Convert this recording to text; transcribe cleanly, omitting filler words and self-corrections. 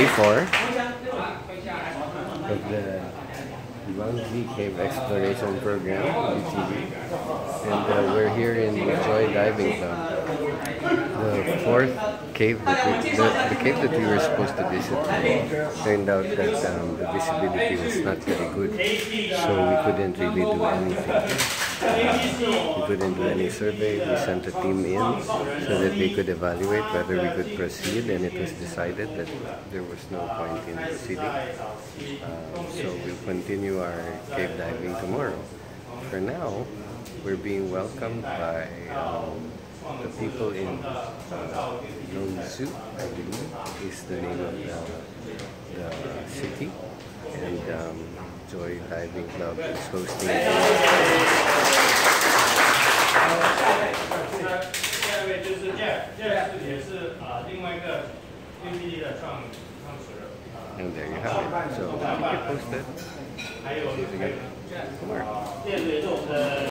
day 4 of the Monkey Cave Exploration Program, UTD, and we're here in Joy Diving Club. The fourth cave the cave that we were supposed to visit turned out that the visibility was not very good, so we couldn't really do anything. We couldn't do any survey. We sent a team in so that they could evaluate whether we could proceed, and it was decided that there was no point in proceeding. So we'll continue our cave diving tomorrow. For now, we're being welcomed by the people in Yongsu, I believe, is the name of the city, and Joy Diving Club is hosting and there you have it. So keep it posted. See you again tomorrow.